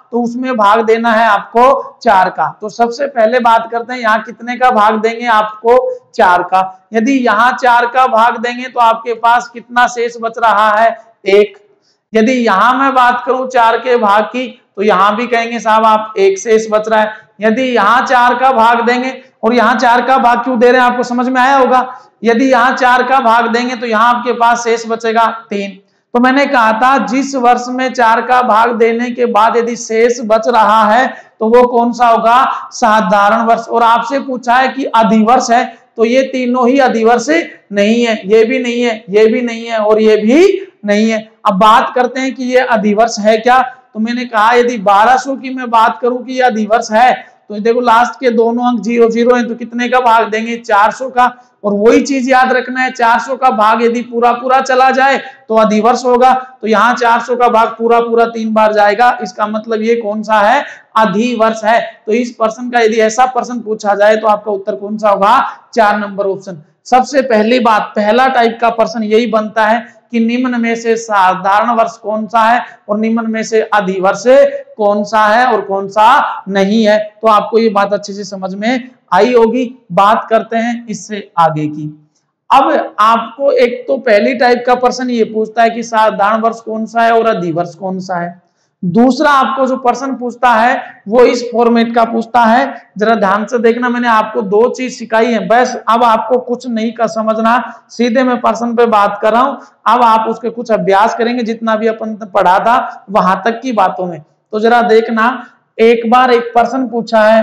तो उसमें भाग देना है आपको 4 का। तो सबसे पहले बात करते हैं यहाँ कितने का भाग देंगे आपको 4 का। यदि यहाँ 4 का भाग देंगे तो आपके पास कितना शेष बच रहा है 1। यदि यहां मैं बात करूं 4 के भाग की तो यहां भी कहेंगे साहब आप 1 शेष बच रहा है। यदि यहां 4 का भाग देंगे, और यहां 4 का भाग क्यों दे रहे हैं आपको समझ में आया होगा। यदि यहां 4 का भाग देंगे तो यहां आपके पास शेष बचेगा 3। तो मैंने कहा था जिस वर्ष में 4 का भाग देने के बाद यदि शेष बच रहा है तो वो कौन सा होगा, साधारण वर्ष। और आपसे पूछा है कि अधिवर्ष है, तो ये तीनों ही अधिवर्ष नहीं है, ये भी नहीं है, ये भी नहीं है और ये भी नहीं है। अब बात करते हैं कि ये अधिवर्ष है क्या। तो मैंने कहा यदि 1200 की मैं बात करूं कि ये अधिवर्ष है तो देखो लास्ट के दोनों अंक 0 0 है, तो कितने का भाग देंगे 400 का। और वही चीज याद रखना है 400 का भाग यदि पूरा पूरा चला जाए तो अधिवर्ष होगा। तो यहाँ 400 का भाग पूरा पूरा 3 बार जाएगा, इसका मतलब ये कौन सा है, अधिवर्ष है। तो इस प्रश्न का यदि ऐसा प्रश्न पूछा जाए तो आपका उत्तर कौन सा होगा, 4 नंबर ऑप्शन। सबसे पहली बात, पहला टाइप का प्रश्न यही बनता है कि निम्न में से साधारण वर्ष कौन सा है और निम्न में से अधिवर्ष कौन सा है और कौन सा नहीं है। तो आपको ये बात अच्छे से समझ में आई होगी। बात करते हैं इससे आगे की। अब आपको एक तो पहली टाइप का प्रश्न ये पूछता है कि साधारण वर्ष कौन सा है और अधिवर्ष कौन सा है। दूसरा आपको जो प्रश्न पूछता है वो इस फॉर्मेट का पूछता है। जरा ध्यान से देखना, मैंने आपको 2 चीज सिखाई है, बस अब आपको कुछ नहीं का समझना, सीधे मैं प्रश्न पे बात कर रहा हूं। अब आप उसके कुछ अभ्यास करेंगे, जितना भी अपन पढ़ा था वहां तक की बातों में। तो जरा देखना, एक बार एक प्रश्न पूछा है,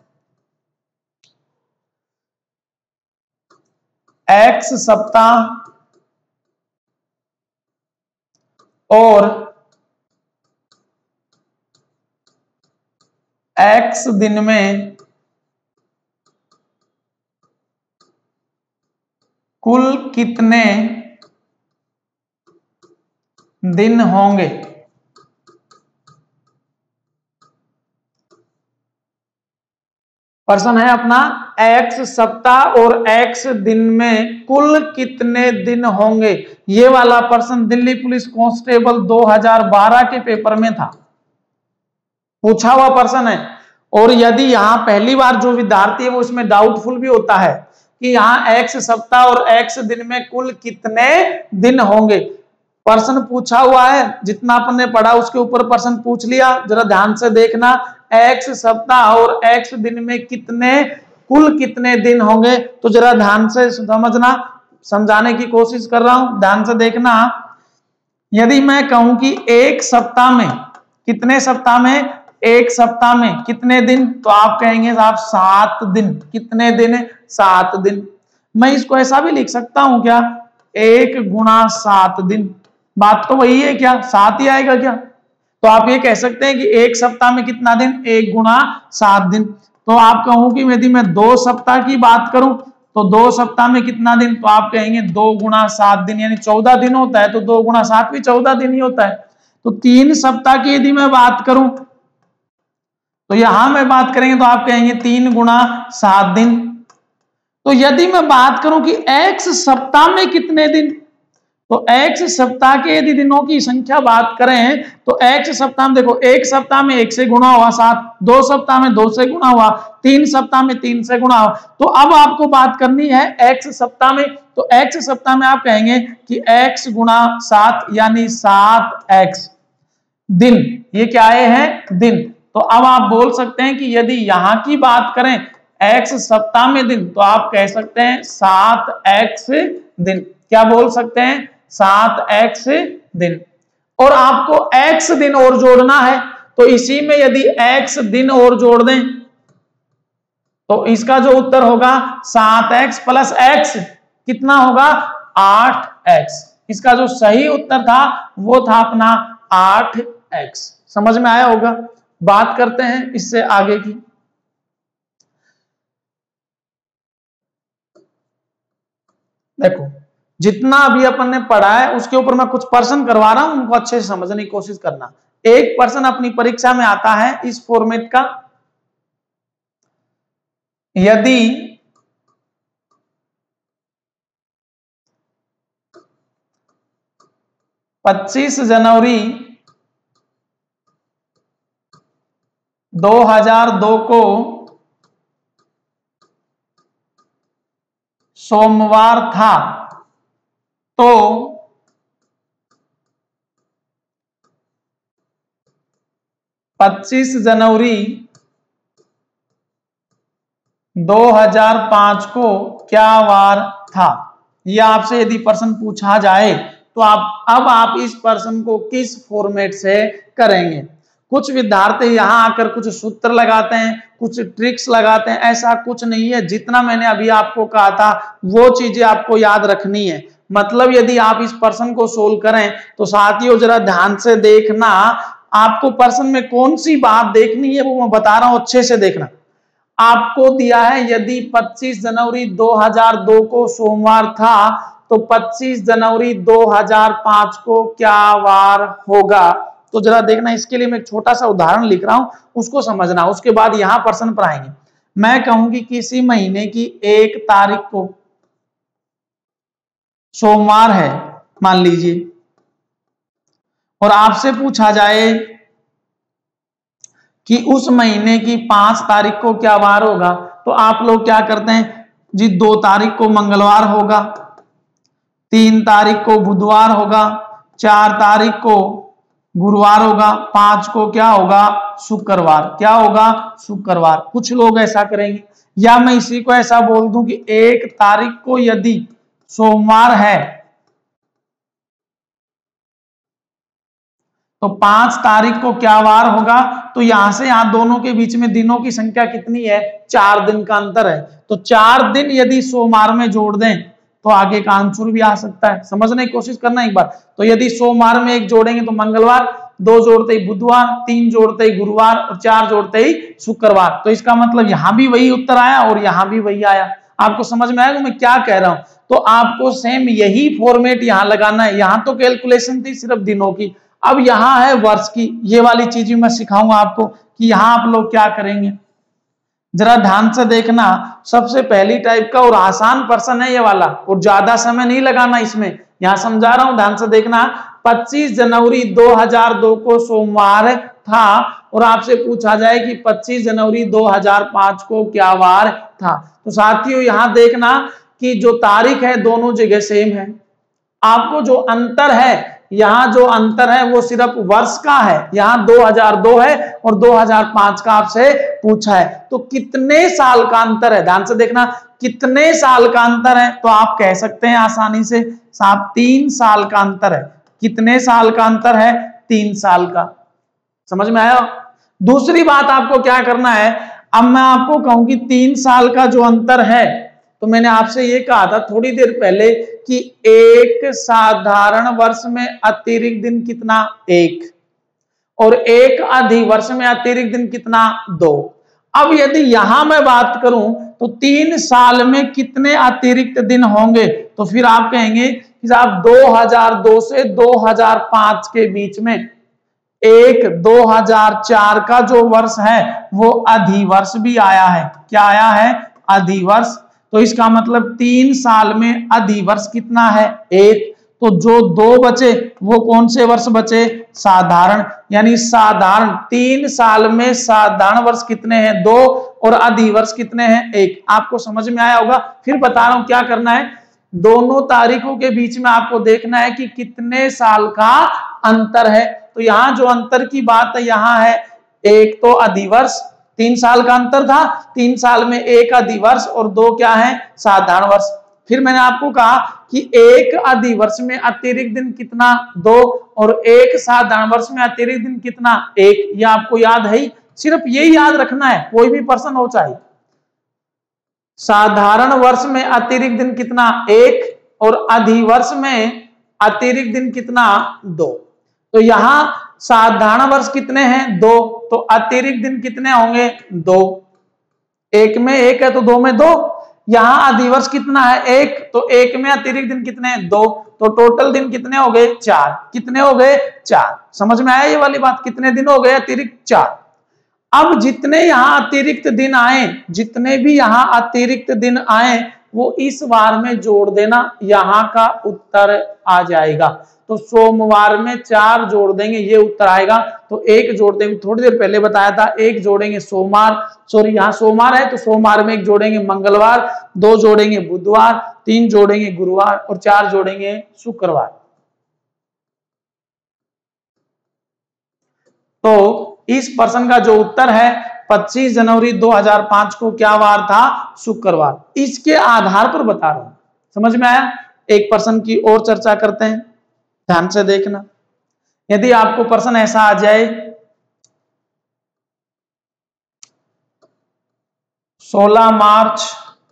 x सप्ताह और x दिन में कुल कितने दिन होंगे। प्रश्न है अपना, x सप्ताह और x दिन में कुल कितने दिन होंगे। ये वाला प्रश्न दिल्ली पुलिस कांस्टेबल 2012 के पेपर में था, पूछा हुआ प्रश्न है। और यदि यहाँ पहली बार जो विद्यार्थी है वो इसमें डाउटफुल भी होता है कि यहाँ x सप्ताह और x दिन में कुल कितने दिन होंगे। प्रश्न पूछा हुआ है, जितना अपन ने पढ़ा उसके ऊपर प्रश्न पूछ लिया। जरा ध्यान से देखना, x सप्ताह और x दिन में कुल कितने दिन होंगे। तो जरा ध्यान से समझना, समझाने की कोशिश कर रहा हूं, ध्यान से देखना। यदि मैं कहूं कि एक सप्ताह में, कितने सप्ताह में, एक सप्ताह में कितने दिन, तो आप कहेंगे साहब 7 दिन। कितने दिन, 7 दिन। मैं इसको ऐसा भी लिख सकता हूं क्या, 1 गुणा 7 दिन। बात तो वही है, क्या 7 ही आएगा क्या। तो आप ये कह सकते हैं कि एक सप्ताह में कितना दिन, 1 गुणा 7 दिन। तो आप कहूं कि यदि मैं 2 सप्ताह की बात करूं तो 2 सप्ताह में कितना दिन, तो आप कहेंगे 2 गुणा 7 दिन, यानी 14 दिन होता है। तो 2 गुणा 7 भी 14 दिन ही होता है। तो 3 सप्ताह की यदि मैं बात करूं तो यहां मैं बात करेंगे तो आप कहेंगे 3 गुणा 7 दिन। तो यदि मैं बात करूं कि x सप्ताह में कितने दिन, तो x सप्ताह के यदि दिनों की संख्या बात करें तो x सप्ताह में देखो, एक सप्ताह में 1 से गुणा हुआ 7, 2 सप्ताह में 2 से गुणा हुआ, 3 सप्ताह में 3 से गुणा हुआ। तो अब आपको बात करनी है x सप्ताह में। तो x सप्ताह में आप कहेंगे कि x गुणा 7 यानी 7x दिन। ये क्या है दिन। तो अब आप बोल सकते हैं कि यदि यहां की बात करें x सप्ताह में दिन, तो आप कह सकते हैं 7x दिन। क्या बोल सकते हैं, 7x दिन। और आपको x दिन और जोड़ना है, तो इसी में यदि x दिन और जोड़ दें तो इसका जो उत्तर होगा 7x प्लस x कितना होगा, 8x। इसका जो सही उत्तर था वो था अपना 8x। समझ में आया होगा। बात करते हैं इससे आगे की। देखो, जितना अभी अपन ने पढ़ा है उसके ऊपर मैं कुछ प्रश्न करवा रहा हूं, उनको अच्छे से समझने की कोशिश करना। एक प्रश्न अपनी परीक्षा में आता है इस फॉर्मेट का, यदि 25 जनवरी 2002 को सोमवार था तो 25 जनवरी 2005 को क्या वार था। यह आपसे यदि प्रश्न पूछा जाए तो आप इस प्रश्न को किस फॉर्मेट से करेंगे। कुछ विद्यार्थी यहां आकर कुछ सूत्र लगाते हैं, कुछ ट्रिक्स लगाते हैं, ऐसा कुछ नहीं है। जितना मैंने अभी आपको कहा था वो चीजें आपको याद रखनी है। मतलब यदि आप इस प्रश्न को सोल्व करें तो साथियों जरा ध्यान से देखना, आपको प्रश्न में कौन सी बात देखनी है वो मैं बता रहा हूं, अच्छे से देखना। आपको दिया है यदि 25 जनवरी 2002 को सोमवार था तो 25 जनवरी 2005 को क्या वार होगा। तो जरा देखना, इसके लिए मैं एक छोटा सा उदाहरण लिख रहा हूं, उसको समझना, उसके बाद यहां प्रश्न पर आएंगे। मैं कहूंगी किसी महीने की 1 तारीख को सोमवार है मान लीजिए, और आपसे पूछा जाए कि उस महीने की 5 तारीख को क्या वार होगा, तो आप लोग क्या करते हैं जी, 2 तारीख को मंगलवार होगा, 3 तारीख को बुधवार होगा, 4 तारीख को गुरुवार होगा, 5 को क्या होगा शुक्रवार। क्या होगा शुक्रवार। कुछ लोग ऐसा करेंगे, या मैं इसी को ऐसा बोल दूं कि 1 तारीख को यदि सोमवार है तो 5 तारीख को क्या वार होगा। तो यहां से यहां दोनों के बीच में दिनों की संख्या कितनी है, 4 दिन का अंतर है। तो 4 दिन यदि सोमवार में जोड़ दें तो आगे का आंसर भी आ सकता है। समझने की कोशिश करना एक बार। तो यदि सोमवार में 1 जोड़ेंगे तो मंगलवार, 2 जोड़ते ही बुधवार, 3 जोड़ते ही गुरुवार और 4 जोड़ते ही शुक्रवार। तो इसका मतलब यहां भी वही उत्तर आया और यहां भी वही आया। आपको समझ में आएगा मैं क्या कह रहा हूं। तो आपको सेम यही फॉर्मेट यहां लगाना है। यहां तो कैलकुलेशन थी सिर्फ दिनों की, अब यहां है वर्ष की। ये वाली चीज मैं सिखाऊंगा आपको कि यहां आप लोग क्या करेंगे। जरा ध्यान से देखना, सबसे पहली टाइप का और आसान प्रश्न है ये वाला, और ज्यादा समय नहीं लगाना इसमें, यहां समझा रहा हूं, ध्यान से देखना। 25 जनवरी 2002 को सोमवार था और आपसे पूछा जाए कि 25 जनवरी 2005 को क्या वार था। तो साथियों यहां देखना कि जो तारीख है दोनों जगह सेम है। आपको जो अंतर है, यहां जो अंतर है वो सिर्फ वर्ष का है। यहां 2002 है और 2005 का आपसे पूछा है। तो कितने साल का अंतर है, ध्यान से देखना, कितने साल का अंतर है। तो आप कह सकते हैं आसानी से साहब 3 साल का अंतर है। कितने साल का अंतर है, 3 साल का। समझ में आया। दूसरी बात आपको क्या करना है, अब मैं आपको कहूं कि 3 साल का जो अंतर है, तो मैंने आपसे ये कहा था थोड़ी देर पहले कि एक साधारण वर्ष में अतिरिक्त दिन कितना, 1, और एक अधिवर्ष में अतिरिक्त दिन कितना, 2। अब यदि यहां मैं बात करूं तो 3 साल में कितने अतिरिक्त दिन होंगे, तो फिर आप कहेंगे कि साहब 2002 से 2005 के बीच में एक 2004 का जो वर्ष है वो अधिवर्ष भी आया है। क्या आया है, अधिवर्ष। तो इसका मतलब 3 साल में अधिवर्ष कितना है, 1। तो जो 2 बचे वो कौन से वर्ष बचे, साधारण। यानी साधारण 3 साल में साधारण वर्ष कितने हैं, 2, और अधिवर्ष कितने हैं, 1। आपको समझ में आया होगा। फिर बता रहा हूं क्या करना है, दोनों तारीखों के बीच में आपको देखना है कि कितने साल का अंतर है। तो यहां जो अंतर की बात है, यहां है एक तो अधिवर्ष, 3 साल का अंतर था, 3 साल में 1 अधिवर्ष और 2 क्या है, साधारण वर्ष। फिर मैंने आपको कहा कि 1 अधिवर्ष में अतिरिक्त दिन कितना, 2, और 1 साधारण वर्ष में अतिरिक्त दिन कितना, 1। ये आपको याद है ही, सिर्फ यही याद रखना है, कोई भी प्रश्न हो चाहे। साधारण वर्ष में अतिरिक्त दिन कितना, 1, और अधिवर्ष में अतिरिक्त दिन कितना, 2। तो यहां साधारण वर्ष कितने हैं, 2, तो अतिरिक्त दिन कितने होंगे, 2। 1 में 1 है तो 2 में 2। यहां अधिवर्ष कितना है, 1, तो 1 में अतिरिक्त दिन कितने हैं, 2। तो टोटल दिन कितने हो गए, 4। कितने हो गए, 4। समझ में आया ये वाली बात, कितने दिन हो गए अतिरिक्त, 4। अब जितने यहां अतिरिक्त दिन आए, जितने भी यहां अतिरिक्त दिन आए वो इस बार में जोड़ देना, यहां का उत्तर आ जाएगा। तो सोमवार में 4 जोड़ देंगे, ये उत्तर आएगा। तो 1 जोड़ देंगे, थोड़ी देर पहले बताया था, 1 जोड़ेंगे सोमवार, सॉरी यहाँ सोमवार है तो सोमवार में 1 जोड़ेंगे मंगलवार, 2 जोड़ेंगे बुधवार, 3 जोड़ेंगे गुरुवार और 4 जोड़ेंगे शुक्रवार। तो इस प्रश्न का जो उत्तर है 25 जनवरी 2005 को क्या वार था? शुक्रवार। इसके आधार पर बता रहा हूं, समझ में आया? एक प्रश्न की और चर्चा करते हैं, ध्यान से देखना। यदि आपको प्रश्न ऐसा आ जाए 16 मार्च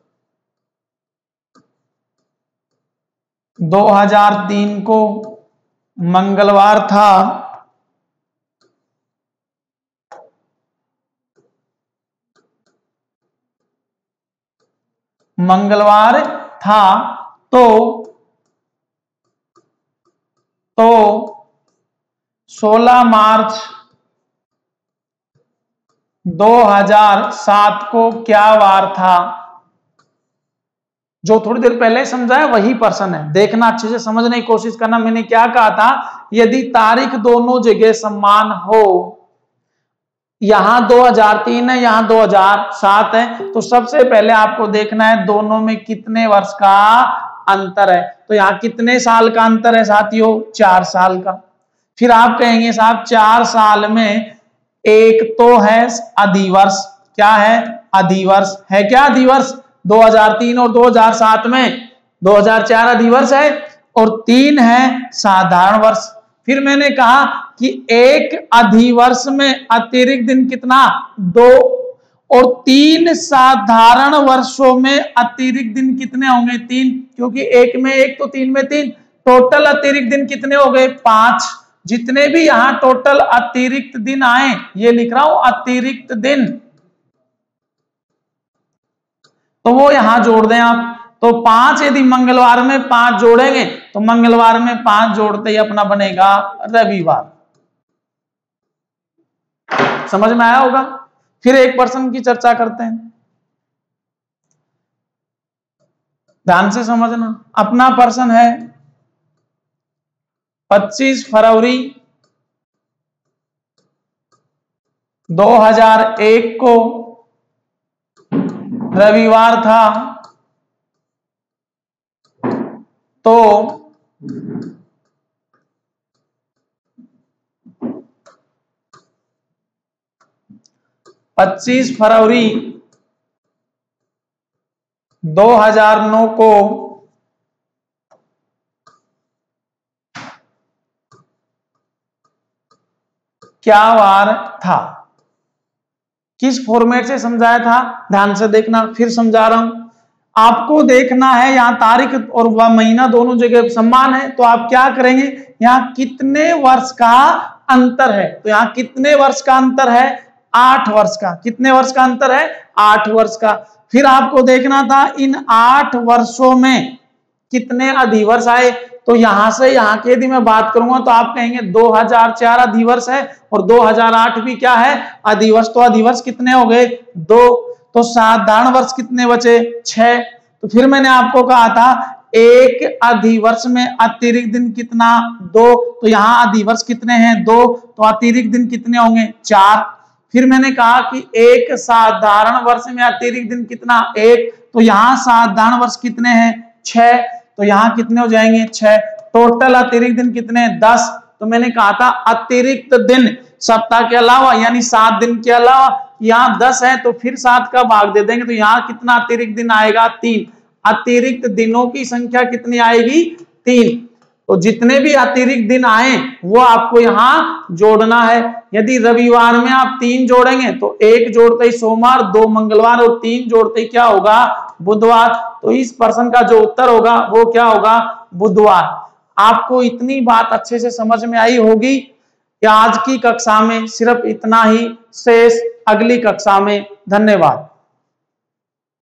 2003 को मंगलवार था, मंगलवार था, तो 16 मार्च 2007 को क्या वार था? जो थोड़ी देर पहले समझाया वही प्रश्न है, देखना, अच्छे से समझने की कोशिश करना। मैंने क्या कहा था? यदि तारीख दोनों जगह समान हो, यहां 2003 है, यहां 2007 है, तो सबसे पहले आपको देखना है दोनों में कितने वर्ष का अंतर है। तो यहां कितने साल का अंतर है साथियों? 4 साल का। फिर आप कहेंगे साहब 4 साल में एक तो है अधिवर्ष, क्या है? अधिवर्ष है। क्या अधिवर्ष? 2003 और 2007 में 2004 अधिवर्ष है और 3 है साधारण वर्ष। फिर मैंने कहा कि एक अधिवर्ष में अतिरिक्त दिन कितना? 2, और 3 साधारण वर्षों में अतिरिक्त दिन कितने होंगे? 3, क्योंकि एक में 1 तो 3 में 3, टोटल अतिरिक्त दिन कितने हो गए? 5। जितने भी यहां टोटल अतिरिक्त दिन आए, ये लिख रहा हूं अतिरिक्त दिन, तो वो यहां जोड़ दें आप। तो 5 यदि मंगलवार में 5 जोड़ेंगे तो मंगलवार में 5 जोड़ते ही अपना बनेगा रविवार। समझ में आया होगा? फिर एक प्रश्न की चर्चा करते हैं, ध्यान से समझना। अपना प्रश्न है 25 फरवरी 2001 को रविवार था, तो 25 फरवरी 2009 को क्या वार था? किस फॉर्मेट से समझाया था? ध्यान से देखना, फिर समझा रहा हूं। आपको देखना है यहां तारीख और महीना दोनों जगह समान है, तो आप क्या करेंगे? यहां कितने वर्ष का अंतर है? तो यहां कितने वर्ष का अंतर है? 8 वर्ष का। कितने वर्ष का अंतर है? 8 वर्ष का। फिर आपको देखना था इन 8 वर्षों में कितने अधिवर्ष आए। तो यहां से यहां की यदि मैं बात करूंगा तो आप कहेंगे 2004 अधिवर्ष है और 2008 भी क्या है? अधिवर्ष। तो अधिवर्ष कितने हो गए? 2। तो साधारण वर्ष कितने बचे? 6। तो फिर मैंने आपको कहा था एक अधिवर्ष में अतिरिक्त दिन कितना? 2। तो यहाँ अधिवर्ष कितने हैं? 2। तो अतिरिक्त दिन कितने होंगे? 4। फिर मैंने कहा कि एक साधारण वर्ष में अतिरिक्त दिन कितना? 1। तो यहाँ साधारण वर्ष कितने हैं? 6। तो यहाँ कितने हो जाएंगे? 6। टोटल अतिरिक्त दिन कितने? 10। तो मैंने कहा था अतिरिक्त दिन सप्ताह के अलावा यानी 7 दिन के अलावा यहाँ 10 है, तो फिर 7 का भाग दे देंगे, तो यहाँ कितना अतिरिक्त दिन आएगा? 3। अतिरिक्त दिनों की संख्या कितनी आएगी? 3। तो जितने भी अतिरिक्त दिन आए वो आपको यहां जोड़ना है। यदि रविवार में आप 3 जोड़ेंगे तो 1 जोड़ते ही सोमवार, 2 मंगलवार और 3 जोड़ते ही क्या होगा? बुधवार। तो इस प्रश्न का जो उत्तर होगा वो क्या होगा? बुधवार। आपको इतनी बात अच्छे से समझ में आई होगी कि आज की कक्षा में सिर्फ इतना ही, शेष अगली कक्षा में। धन्यवाद।